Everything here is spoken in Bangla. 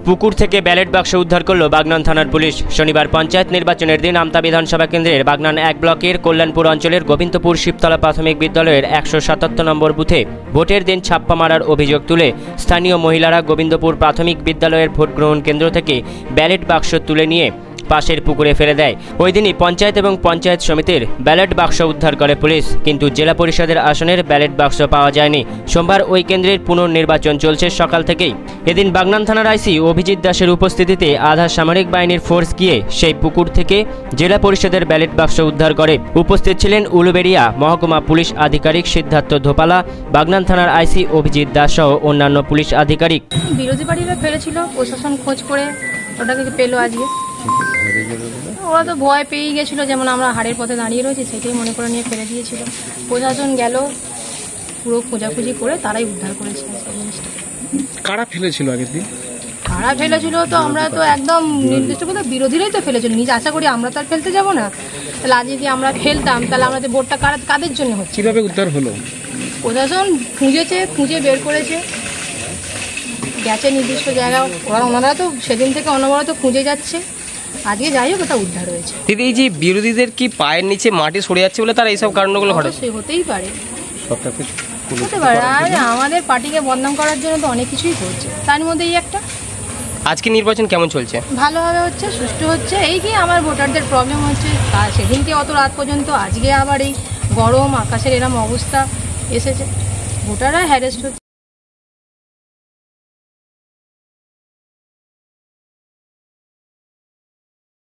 পুকুর থেকে ব্যালট বাক্স উদ্ধার করল বাগনান থানার পুলিশ। শনিবার পঞ্চায়েত নির্বাচনের দিন আমতা বিধানসভা কেন্দ্রের বাগনান 1 ব্লকের কল্যাণপুর অঞ্চলের গোবিন্দপুর শিবতলা প্রাথমিক বিদ্যালয়ের 177 নম্বর বুথে ভোটের দিন ছাপ্পা মারার অভিযোগ তুলে স্থানীয় মহিলারা গোবিন্দপুর প্রাথমিক বিদ্যালয়ের ভোট গ্রহণ কেন্দ্র থেকে ব্যালট বাক্স তুলে নিয়ে পাশের পুকুরে ফেলে দেয়। ওই দিনই পঞ্চায়েত এবং পঞ্চায়েত সমিতির ব্যালট বাক্স উদ্ধার করে পুলিশ, কিন্তু জেলা পরিষদের আসনের ব্যালট বাক্স পাওয়া যায়নি। সোমবার ওই কেন্দ্রের পুনর্নির্বাচন চলছে সকাল থেকেই। এদিন বাগনান থানার আইসি অভিজিৎ দাসের উপস্থিতিতে আধা সামরিক বাহিনীর ফোর্স গিয়ে সেই পুকুর থেকে জেলা পরিষদের ব্যালট বাক্স উদ্ধার করে। উপস্থিত ছিলেন উলুবেড়িয়া মহকুমা পুলিশ আধিকারিক সিদ্ধার্থ ধোপালা, বাগনান থানার আইসি অভিজিৎ দাস সহ অন্যান্য পুলিশ আধিকারিক। বিরোধী পার্টিরা ফেলেছিল, প্রশাসন খোঁজ করে ওটাকে পেলো আজকে। ওরা তো ভয় পেয়েই গেছিল, যেমন আমরা হাড়ের পথে দাঁড়িয়ে রয়েছি সেটাই মনে করে নিয়ে ফেলে দিয়েছিল। প্রশাসন গেল, পুরো খোঁজাখুঁজি করে তারাই উদ্ধার করেছে জিনিসটা। কারা ফেলেছিল আগের দিন? কারা ফেলেছিল তো আমরা তো একদম নির্দিষ্ট কথা, বিরোধীরাই তো ফেলেছিল। নিজে আশা করি আমরা তো আর ফেলতে যাবো না। তাহলে আজ যদি আমরা ফেলতাম তাহলে আমাদের ভোটটা কাদের জন্য হচ্ছে? কিভাবে উদ্ধার হলো? প্রশাসন খুঁজে বের করেছে, গেছে নির্দিষ্ট জায়গা। ওনারা তো সেদিন থেকে অনবরত খুঁজে যাচ্ছে, আজকে যাই হোক ওটা উদ্ধার হয়েছে। দিদি, এই যে বিরোধীদের কি পায়ের নিচে মাটি সরে যাচ্ছে বলে তারা এইসব কারণগুলো ঘটে? হতেই পারে, হতে পারে। আর আমাদের পার্টিকে বদনাম করার জন্য তো অনেক কিছুই করছে, তার মধ্যে এই একটা। আজকে নির্বাচন কেমন চলছে? ভালোভাবে হচ্ছে, সুষ্ঠু হচ্ছে। এই কি আমার ভোটারদের প্রবলেম হচ্ছে, সেদিনকে অত রাত পর্যন্ত, আজকে আবার এই গরম আকাশের এরম অবস্থা এসেছে, ভোটাররা হ্যারেস্ট হচ্ছে।